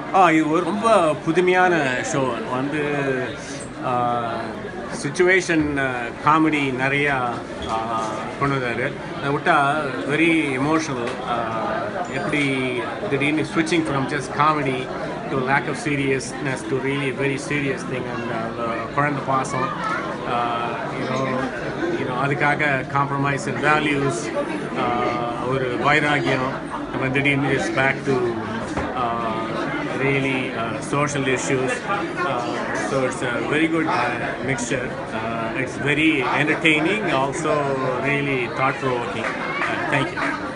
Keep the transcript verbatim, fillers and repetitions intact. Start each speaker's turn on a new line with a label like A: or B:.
A: ஆ இது ஒரு ரொம்ப புதுமையான ஷோ வந்து சுச்சுவேஷன் காமெடி நிறையா கொண்டு வந்தார். அதை விட்டால் வெரி எமோஷ்னல். எப்படி திடீர்னு ஸ்விட்சிங் from just comedy to lack of seriousness to really very serious thing. And குழந்தை பாசம் யூனோ யூனோ அதுக்காக காம்ப்ரமைஸ் இன் வேல்யூஸ், ஒரு வைராகியம், நம்ம திடீர்னு is back to really uh, social issues. Uh, so it's a very good uh, mixture. Uh, it's very entertaining, also really thought-provoking. Uh, thank you.